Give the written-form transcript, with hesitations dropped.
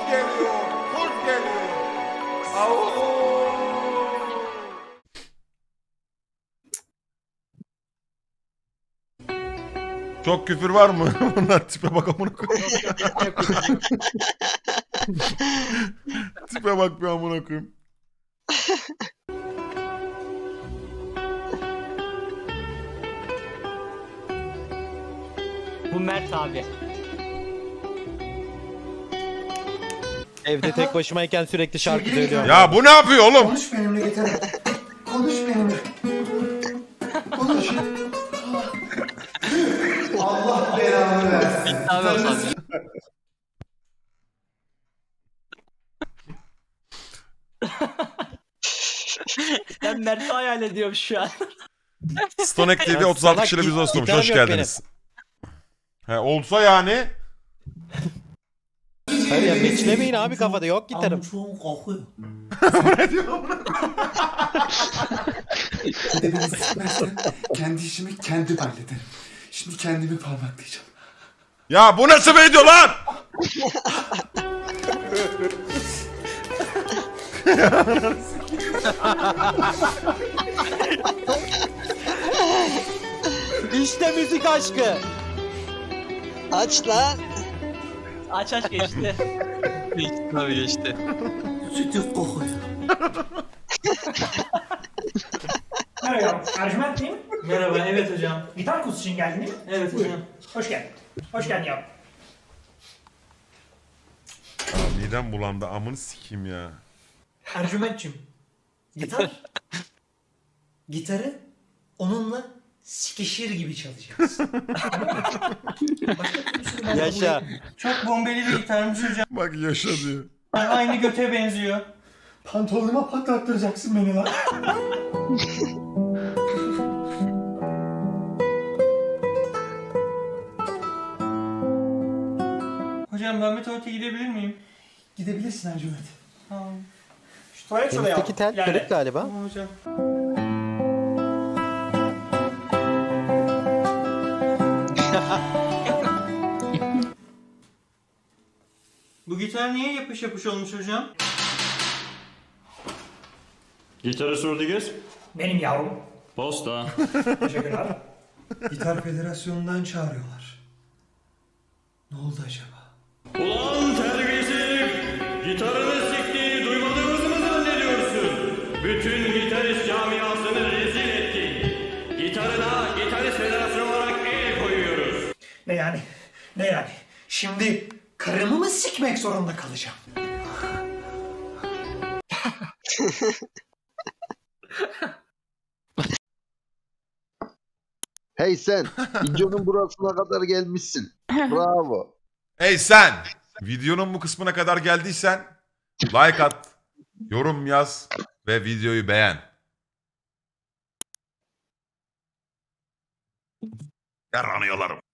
geliyor. Kurt geliyor. Au. Çok küfür var mı? Bunlar tipe bak amına koyayım. Tipe bak bir amına koyayım. Bu Mert abi. Evde tek başımayken sürekli şarkı söylüyorum. Ya bu ne yapıyor oğlum? Konuş benimle yeter. Konuş benimle. Konuş. Allah belanı versin. Abi olsam ya. Ben Mert'i hayal ediyorum şu an. Stonek TV 36 kişiyle biz dostum. gitarım Hoş yok geldiniz. He, olsa yani. Hayır ya meçlemeyin abi kafada yok gitarım. Amcuğum kokuyor. Ne diyor amına? Beni sıkmazsan kendi işimi kendim hallederim. Şimdi kendimi parmaklayacağım. Ya bu nasıl video lan? İşte müzik aşkı. Aç lan. Aç geçti. Tabii geçti. Sütü kokuyor. Merhaba, Ercüment değil mi? Merhaba, evet hocam. Gitar kursu için geldin değil mi? Evet Buyurun. hocam. Hoş geldin. Hoş geldin yavrum. Aa, midem bulandı amını sikeyim ya. Ercüment'cim, gitar, gitarı onunla sikişir gibi çalacağız. Yaşa. Çok bombeli bir gitarmış hocam. Bak yaşa diyor. Aynı göte benziyor. Pantolonuma patlattıracaksın beni lan. Hocam ben bir tuvalete gidebilir miyim? Gidebilirsin Ercüment. Tamam. Şu tuvalet şurada Elinizdeki tel İleride. kırık galiba. Tamam hocam. Bu gitar niye yapış yapış olmuş hocam? Gitarist Rodriguez. Benim yavrum. Posta. Teşekkürler. Gitar Federasyonu'ndan çağırıyorlar. Ne oldu acaba? Ulan terbiyesiz! Gitarını siktiğini duymadığımızı mı zannediyorsun? Bütün gitarist camiasını rezil ettin. Gitarına Gitarist Federasyonu olarak el koyuyoruz. Ne yani? Ne yani? Şimdi karımı mı sikmek zorunda kalacağım? Hey sen, videonun burasına kadar gelmişsin. Bravo. Hey sen! Videonun bu kısmına kadar geldiysen like at, yorum yaz ve videoyu beğen. Yaranıyorlarım.